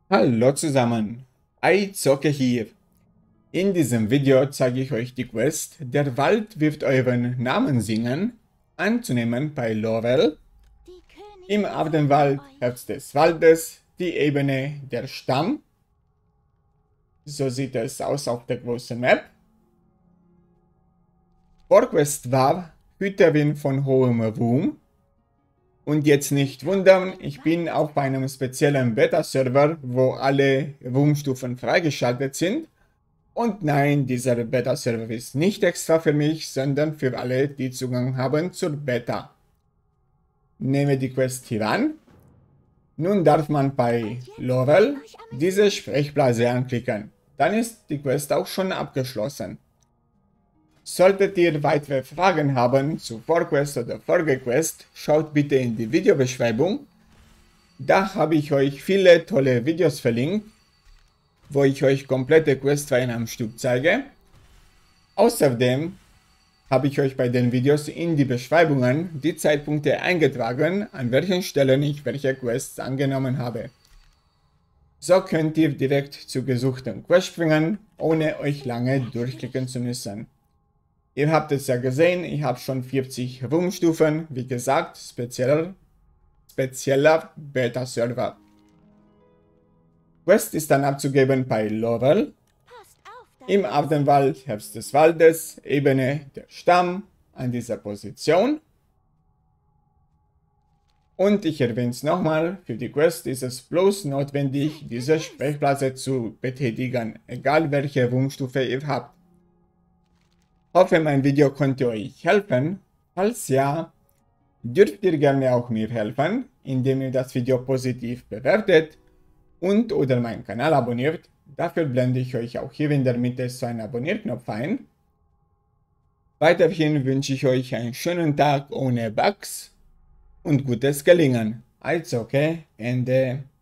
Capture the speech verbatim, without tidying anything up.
Hallo zusammen, iZocke hier. In diesem Video zeige ich euch die Quest Der Wald wird euren Namen singen, anzunehmen bei Lorel, im Abendwald, Herz des Waldes, die Ebene der Stamm. So sieht es aus auf der großen Map. Vorquest war Hüterin von hohem Ruhm. Und jetzt nicht wundern, ich bin auf einem speziellen Beta-Server, wo alle Ruhmstufen freigeschaltet sind. Und nein, dieser Beta-Server ist nicht extra für mich, sondern für alle, die Zugang haben zur Beta. Nehme die Quest hier an. Nun darf man bei Lorel diese Sprechblase anklicken. Dann ist die Quest auch schon abgeschlossen. Solltet ihr weitere Fragen haben zu Vorquest oder Folgequest, schaut bitte in die Videobeschreibung. Da habe ich euch viele tolle Videos verlinkt, wo ich euch komplette Questreihen am Stück zeige. Außerdem habe ich euch bei den Videos in die Beschreibungen die Zeitpunkte eingetragen, an welchen Stellen ich welche Quests angenommen habe. So könnt ihr direkt zur gesuchten Quest springen, ohne euch lange durchklicken zu müssen. Ihr habt es ja gesehen, ich habe schon vierzig Ruhmstufen, wie gesagt, spezieller, spezieller Beta-Server. Quest ist dann abzugeben bei Lorel, im Abendwald, Herbst des Waldes, Ebene der Stamm, an dieser Position. Und ich erwähne es nochmal, für die Quest ist es bloß notwendig, diese Sprechblase zu betätigen, egal welche Ruhmstufe ihr habt. Hoffe, mein Video konnte euch helfen. Falls ja, dürft ihr gerne auch mir helfen, indem ihr das Video positiv bewertet und oder meinen Kanal abonniert. Dafür blende ich euch auch hier in der Mitte so einen Abonnierknopf ein. Weiterhin wünsche ich euch einen schönen Tag ohne Bugs und gutes Gelingen. Also okay, Ende.